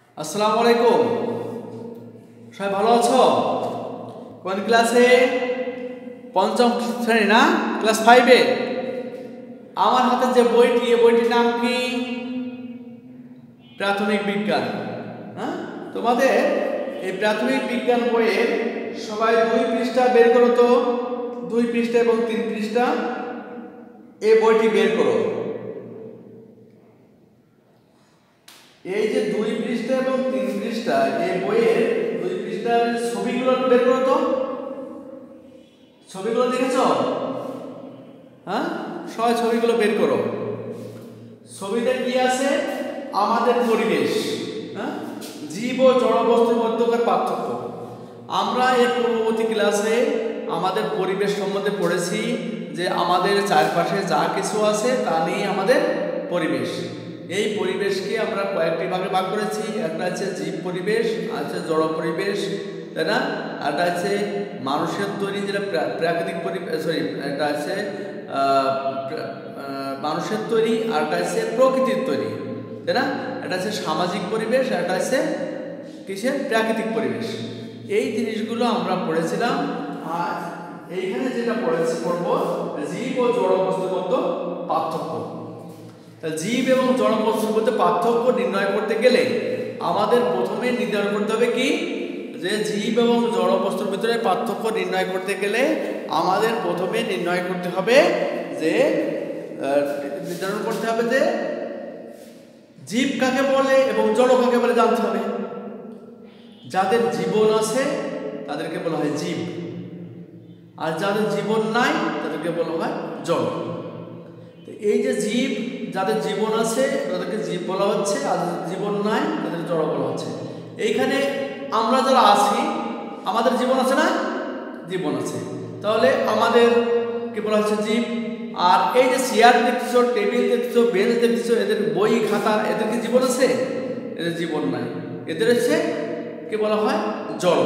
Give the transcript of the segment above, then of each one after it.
আসসালামু আলাইকুম। সবাই ভালো আছো? কোন ক্লাসে? পঞ্চম শ্রেণী না? ক্লাস 5-এ। আমার হাতে যে বইটি, এই বইটির নাম কি? প্রাথমিক বিজ্ঞান। হ্যাঁ, তোমাদের এই প্রাথমিক বিজ্ঞান বইয়ের সবাই 2 পৃষ্ঠা বের করো তো। 2 পৃষ্ঠা এবং 3 পৃষ্ঠা এই বইটি বের করো। এই যে 2 পৃষ্ঠা এবং 3 পৃষ্ঠা এই বইয়ের 2 পৃষ্ঠার ছবিগুলো বের করো তো। ছবিগুলো দেখেছো? হ্যাঁ, সবাই ছবিগুলো বের করো। ছবিতে কি আছে? আমাদের পরিবেশ, হ্যাঁ, জীব ও জড় বস্তুর মধ্যকার পার্থক্য। আমরা এর পূর্ববর্তী ক্লাসে আমাদের পরিবেশ সম্বন্ধে পড়েছি যে আমাদের চারপাশে যা কিছু আছে তা নিয়ে আমাদের পরিবেশ। এই পরিবেশকে আমরা কয়েকটি ভাগে ভাগ করেছি। একটা হচ্ছে জীব পরিবেশ, আছে জড় পরিবেশ, তাই না? একটা আছে মানুষের তৈরি, যেটা প্রাকৃতিক পরিবেশ, সরি, একটা আছে মানুষের তৈরি, আর একটা আছে প্রকৃতির তৈরি, তাই না? এটা আছে সামাজিক পরিবেশ, একটা আছে কিসের? প্রাকৃতিক পরিবেশ। এই জিনিসগুলো আমরা পড়েছিলাম। আর এইখানে যেটা পড়ব, জীব ও জড় বস্তুর মধ্যে পার্থক্য। জীব এবং জড় বস্তুর মধ্যে পার্থক্য নির্ণয় করতে গেলে আমাদের প্রথমে নির্ধারণ করতে হবে কি, যে জীব এবং জড় বস্তুর ভিতরে পার্থক্য নির্ণয় করতে গেলে আমাদের প্রথমে নির্ণয় করতে হবে যে নির্ধারণ করতে হবে যে জীব কাকে বলে এবং জড় কাকে বলে জানতে হবে। যাদের জীবন আছে তাদেরকে বলা হয় জীব, আর যাদের জীবন নাই তাদেরকে বলা হয় জড়। এই যে জীব, যাদের জীবন আছে তাদেরকে জীব বলা হচ্ছে, আর যাদের জীবন নাই তাদের জড় বলা হচ্ছে। এইখানে আমরা যারা আছি, আমাদের জীবন আছে না? জীবন আছে, তাহলে আমাদের কি বলা হচ্ছে? জীব। আর এই যে চেয়ার দেখছো, টেবিল দেখছো, বেঞ্চ দেখছো, এদের বই খাতা, এদের কি জীবন আছে? এদের জীবন নাই, এদের হচ্ছে কি বলা হয়? জড়।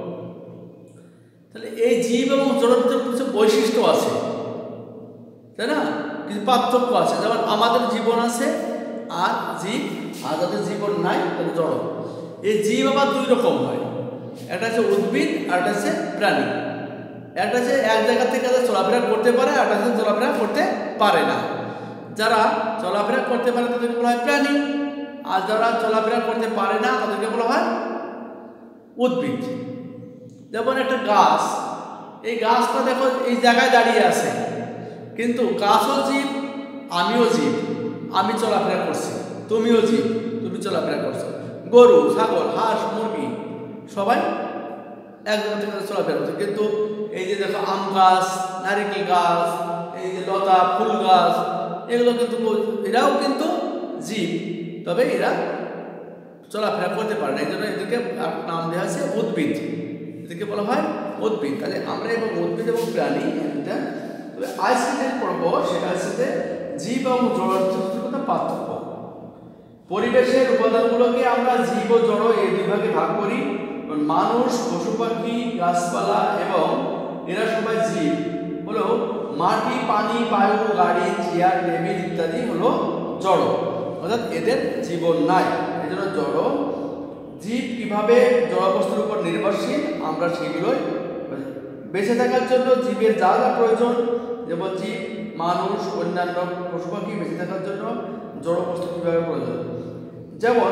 তাহলে এই জীব এবং জড়ের ভিতরে কিছু বৈশিষ্ট্য আছে, তাই না? কিছু পার্থক্য আছে। যেমন আমাদের জীবন আছে আর জীব, আর যাদের জীবন নাই তাদের জড়। এই জীব আবার 2 রকম হয়, একটা হচ্ছে উদ্ভিদ আর একটা হচ্ছে প্রাণী। একটা হচ্ছে এক জায়গা থেকে চলাফেরা করতে পারে, আর একটা হচ্ছে চলাফেরা করতে পারে না। যারা চলাফেরা করতে পারে তাদেরকে বলা হয় প্রাণী, আর যারা চলাফেরা করতে পারে না তাদেরকে বলা হয় উদ্ভিদ। যেমন একটা গাছ, এই গাছটা দেখো এই জায়গায় দাঁড়িয়ে আছে, কিন্তু গাছও জীব, আমিও জীব, আমি চলাফেরা করছি, তুমিও জীব, তুমি চলাফেরা করছো। গরু, ছাগল, হাঁস, মুরগি সবাই এক জায়গা থেকে চলাফেরা করছে। কিন্তু এই যে দেখো আম গাছ, নারিকেল গাছ, এই যে লতা ফুল গাছ, এগুলো কিন্তু এরাও কিন্তু জীব, তবে এরা চলাফেরা করতে পারে না, এই জন্য এদেরকে নাম দেওয়া আছে উদ্ভিদ। এদেরকে বলা হয় উদ্ভিদ। তাহলে আমরা এবং উদ্ভিদ এবং প্রাণী এটা। তবে আজকে যে পড়ব সেটা হচ্ছে যে জীব এবং জড়ের মধ্যে পার্থক্য। পরিবেশের উপাদানগুলোকে আমরা জীব ও জড় এই 2 ভাগে ভাগ করি। মানুষ, পশু পাখি, গাছপালা এবং এরা সবাই জীব হলো। মাটি, পানি, বায়ু, গাড়ি, চেয়ার, টেবিল ইত্যাদি হলো জড়, অর্থাৎ এদের জীবন নাই, এই জন্য জড়। জীব কিভাবে জড় বস্তুর উপর নির্ভরশীল, আমরা সেগুলোই বেঁচে থাকার জন্য জীবের যা যা প্রয়োজন, যেমন জীব, মানুষ, অন্যান্য পশু পাখি বেঁচে থাকার জন্য জড় বস্তু কীভাবে প্রয়োজন। যেমন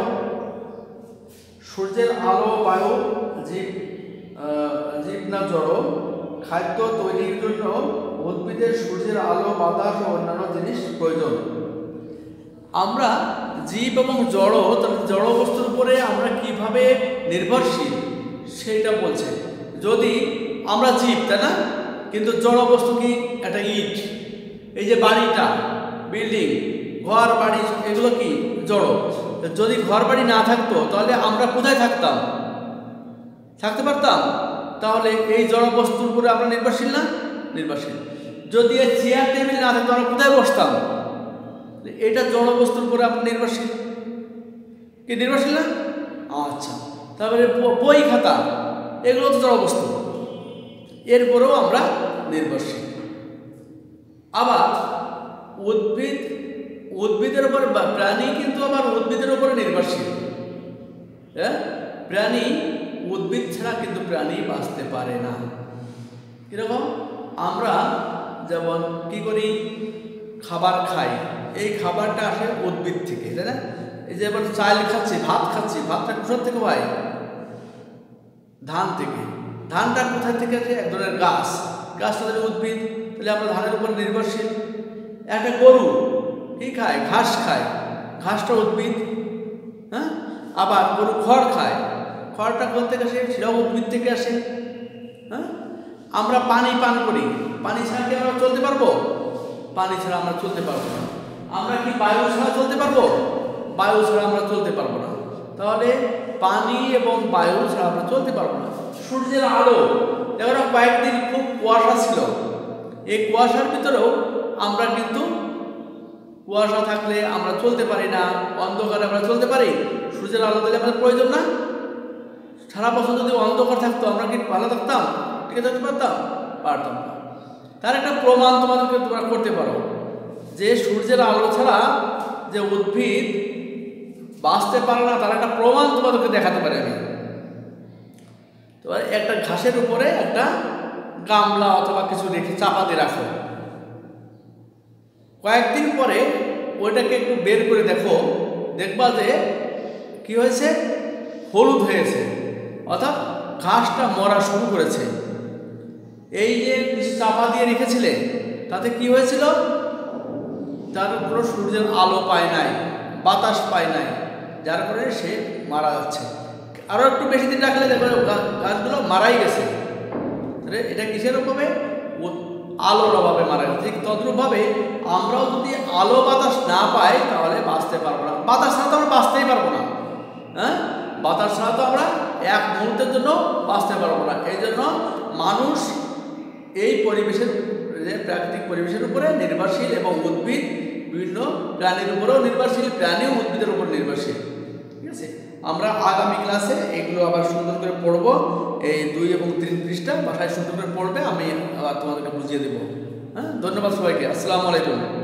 সূর্যের আলো, বায়ু জীব, জীব না জড়। খাদ্য তৈরির জন্য উদ্ভিদের সূর্যের আলো, বাতাস ও অন্যান্য জিনিস প্রয়োজন। আমরা জীব এবং জড়, তাহলে জড় বস্তুর উপরে আমরা কিভাবে নির্ভরশীল সেইটা বলছে। যদি আমরা জীব, তাই না? কিন্তু জড় বস্তু কি? একটা ইট, এই যে বাড়িটা, বিল্ডিং, ঘর বাড়ি, এগুলো কি? জড়। যদি ঘর বাড়ি না থাকতো তাহলে আমরা কোথায় থাকতাম? থাকতে পারতাম? তাহলে এই জড় বস্তুর উপরে আমরা নির্ভরশীল না? নির্ভরশীল। যদি এই চেয়ার টেবিল না থাকতো আমরা কোথায় বসতাম? এটা জড় বস্তুর উপরে আপনি নির্ভরশীল, কি নির্ভরশীল না? আচ্ছা, তারপরে বই খাতা, এগুলো তো জড় বস্তু, এরপরেও আমরা নির্ভরশীল। আবার উদ্ভিদের উপর, প্রাণী কিন্তু আবার উদ্ভিদের উপরে নির্ভরশীল। প্রাণী, উদ্ভিদ ছাড়া কিন্তু প্রাণী বাঁচতে পারে না। কীরকম? আমরা যেমন কি করি, খাবার খাই, এই খাবারটা আসে উদ্ভিদ থেকে, তাই না? এই যে এবার চাল খাচ্ছি, ভাত খাচ্ছি, ভাতটা কোথার থেকে পাই? ধান থেকে। ধানটা কোথায় থেকে আসে? এক ধরনের গাছ, গাছটা ধরে উদ্ভিদ, তাহলে আমরা ধানের উপর নির্ভরশীল। একটা গরু কি খায়? ঘাস খায়, ঘাসটা উদ্ভিদ। হ্যাঁ, আবার গরু খড় খায়, খড়টা কোথা থেকে আসে? সেটাও উদ্ভিদ থেকে আসে। হ্যাঁ, আমরা পানি পান করি, পানি ছাড়া কি আমরা চলতে পারবো? পানি ছাড়া আমরা চলতে পারবো না। আমরা কি বায়ু ছাড়া চলতে পারবো? বায়ু ছাড়া আমরা চলতে পারবো না। তাহলে পানি এবং বায়ু ছাড়া আমরা চলতে পারবো না। সূর্যের আলো, এবার কয়েকদিন খুব কুয়াশা ছিল, এই কুয়াশার ভিতরেও আমরা কিন্তু, কুয়াশা থাকলে আমরা চলতে পারি না, অন্ধকারে আমরা চলতে পারি। সূর্যের আলো দিলে আমাদের প্রয়োজন না? সারা বছর যদি অন্ধকার থাকতো আমরা কি ভালো থাকতাম? ঠিক থাকতে পারতাম? পারতাম না। তার একটা প্রমাণ তোমাদেরকে তোমরা করতে পারো যে সূর্যের আলো ছাড়া যে উদ্ভিদ বাঁচতে পারে না, তার একটা প্রমাণ তোমাদেরকে দেখাতে পারি আমি। তো একটা ঘাসের উপরে একটা গামলা অথবা কিছু রেখে চাপা দিয়ে রাখো, কয়েকদিন পরে ওইটাকে একটু বের করে দেখো, দেখবা যে কি হয়েছে? হলুদ হয়েছে, অর্থাৎ ঘাসটা মরা শুরু করেছে। এই যে চাপা দিয়ে রেখেছিলে তাতে কি হয়েছিল? তার উপর সূর্যের আলো পায় নাই, বাতাস পায় নাই, যার কারণে সে মারা যাচ্ছে। আরও একটু বেশি দিন রাখলে দেখো গাছগুলো মারাই গেছে। এটা কিসের অভাবে? আলোর অভাবে মারা গেছে। ঠিক তদ্রূপভাবে আমরাও যদি আলো বাতাস না পাই তাহলে বাঁচতে পারবো না। বাতাস ছাড়া তো আমরা বাঁচতেই পারবো না। হ্যাঁ, বাতাস ছাড়া তো আমরা এক মুহূর্তের জন্য বাঁচতে পারবো না। এই জন্য মানুষ এই পরিবেশের, প্রাকৃতিক পরিবেশের উপরে নির্ভরশীল, এবং উদ্ভিদ বিভিন্ন প্রাণীর উপরেও নির্ভরশীল, প্রাণীও উদ্ভিদের উপর নির্ভরশীল। ঠিক আছে, আমরা আগামী ক্লাসে এগুলো আবার সুন্দর করে পড়বো। এই 2 এবং 3 পৃষ্ঠা বাসায় সুন্দর করে পড়বে, আমি আবার তোমাদেরকে বুঝিয়ে দেবো। হ্যাঁ, ধন্যবাদ সবাইকে। আসসালামু আলাইকুম।